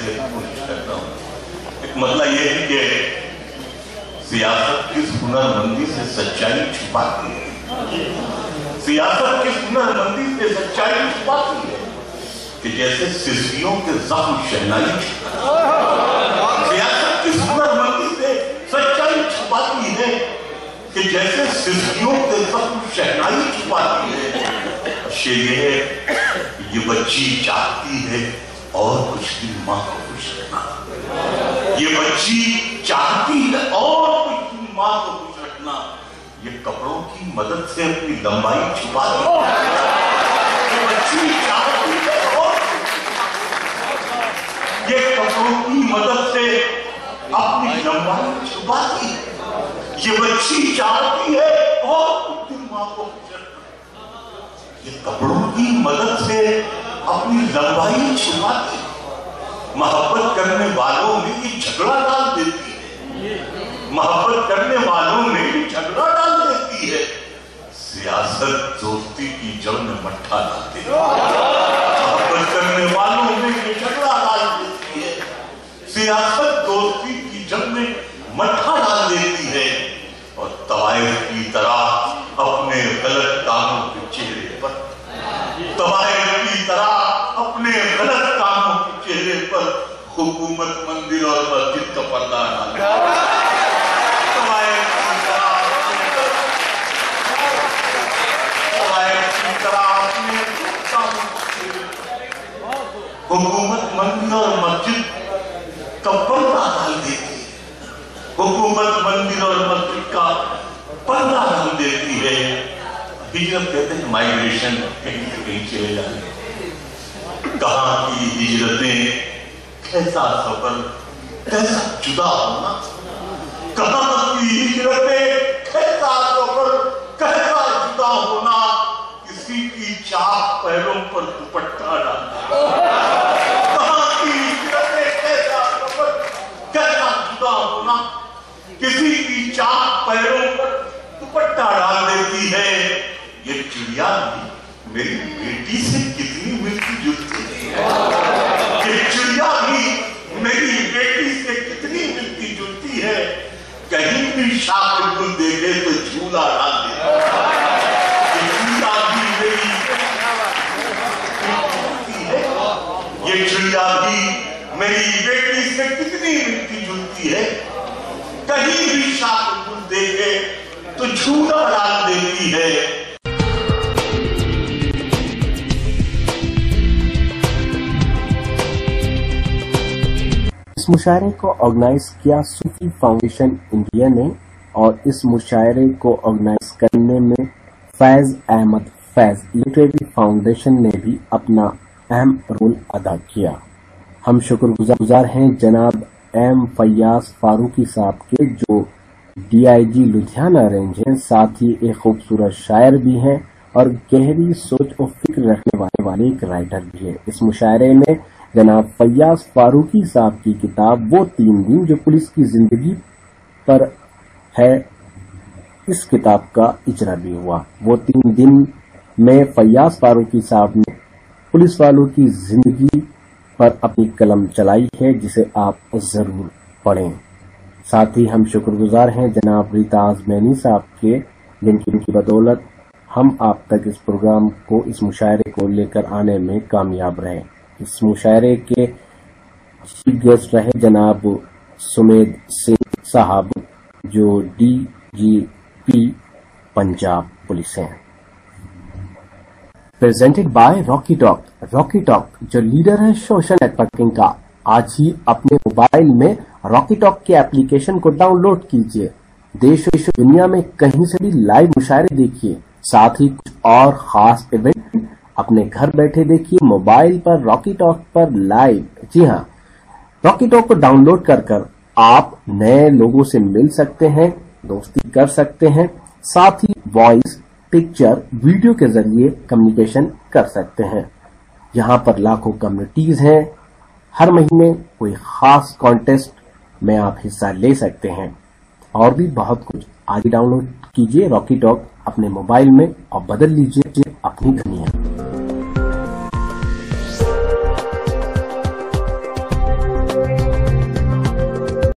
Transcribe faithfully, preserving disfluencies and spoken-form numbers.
से कोशिश करता हूँ। एक मसला ये है कि सियासत किस हुनरमंदी से सच्चाई छुपाती है, सियासत किस हुनरमंदी से सच्चाई छुपाती है कि जैसे सिस्सियों के जख्म शहनाई छुपाती। सियासत किस हुनरमंदी से सच्चाई छुपाती है कि जैसे सिस्सियों के जख्म शहनाई छुपाती है। शेर ये है, ये बच्ची चाहती है और कुछ दिन माँ को खुश रखना। ये बच्ची चाहती है और कुछ दिन माँ को खुश रखना। ये कपड़ों की मदद से अपनी लंबाई छुपाती है। ये बच्ची चाहती है और ये कपड़ों की मदद से अपनी लंबाई छुपाती है। ये बच्ची चाहती है और कुछ दिन माँ को खुश रखना। ये कपड़ों की मदद से अपनी लंबाई छुपाती है। मोहब्बत करने वालों में ये झगड़ा डाल देती है। मोहब्बत करने वालों में ये झगड़ा डाल देती है। सियासत दोस्ती की जड़ में मट्ठा डालती है। मोहब्बत करने वालों में ये झगड़ा डाल देती है। सियासत दोस्ती की जड़ में मट्ठा डाल देती है और तवाइफ की तरह अपने गलत कामों के चेहरे पर तवाइफ की तरह अपने गलत कामों के चेहरे पर हुकूमत मंदिर और मस्जिद का पर्दा डाल तवाइफ की तरह तवाइफ की तरह अपने कामों के चेहरे पर हुकूमत मंदिर और मस्जिद का पर्दा डाल देती है। हुकूमत मंदिर और मस्जिद का पर्दा डाल देती है। हिजरत कहते हैं माइग्रेशन, कहीं से कहीं चले जाने। कहाँ की हिजरतें, कैसा सफर, कैसा जुदा होना। कहाँ की हिजरतें, कैसा सफर, कैसा जुदा होना। किसी की चाक पैरों पर दुपट्टा डालना। कहाँ की हिजरतें, कैसा सफर, कैसा जुदा होना। किसी की चाक पैरों पर दुपट्टा डाल देती है। ये चिड़िया भी मेरी बेटी से कितनी मिलती जुलती है। ये चिड़िया भी मेरी बेटी से कितनी मिलती जुलती है। कहीं भी शाख गुल देखे तो झूला डाल देती है। ये चिड़िया भी मेरी है। ये चिड़िया भी मेरी बेटी से कितनी मिलती जुलती है। कहीं भी शाख गुल देखे तो झूला डाल देती है। इस मुशायरे को ऑर्गेनाइज किया सूफी फाउंडेशन इंडिया ने और इस मुशायरे को ऑर्गेनाइज करने में फैज अहमद फैज लिटरेरी फाउंडेशन ने भी अपना अहम रोल अदा किया। हम शुक्रगुजार हैं जनाब एम फैयाज फारूकी साहब के, जो डीआईजी लुधियाना रेंज हैं, साथ ही एक खूबसूरत शायर भी हैं और गहरी सोच और फिक्र रखने वाले वाले एक राइटर भी है। इस मुशायरे में जनाब फैयाज फारूकी साहब की किताब वो तीन दिन जो पुलिस की जिंदगी पर है, इस किताब का इजरा भी हुआ। वो तीन दिन में फैयाज फारूकी साहब ने पुलिस वालों की जिंदगी पर अपनी कलम चलाई है, जिसे आप जरूर पढ़ें। साथ ही हम शुक्रगुजार हैं जनाब रिताज मैनी साहब के, जिनकी इनकी बदौलत हम आप तक इस प्रोग्राम को, इस मुशायरे को लेकर आने में कामयाब रहे। इस मुशायरे के चीफ गेस्ट रहे जनाब सुमेद सिंह साहब, जो डीजीपी पंजाब पुलिस हैं। Presented by Rocky Talk. Rocky Talk जो लीडर है सोशल नेटवर्किंग का, आज ही अपने मोबाइल में रॉकी टॉक के एप्लीकेशन को डाउनलोड कीजिए। देश विदेश दुनिया में कहीं से भी लाइव मुशायरे देखिए, साथ ही कुछ और खास इवेंट अपने घर बैठे देखिए मोबाइल पर रॉकी टॉक पर लाइव। जी हाँ, रॉकी टॉक को डाउनलोड कर कर आप नए लोगों से मिल सकते हैं, दोस्ती कर सकते हैं, साथ ही वॉइस, पिक्चर, वीडियो के जरिए कम्युनिकेशन कर सकते हैं। यहाँ पर लाखों कम्युनिटीज हैं। हर महीने कोई खास कॉन्टेस्ट में आप हिस्सा ले सकते हैं और भी बहुत कुछ। आज डाउनलोड कीजिए रॉकी टॉक अपने मोबाइल में और बदल लीजिए अपनी दुनिया।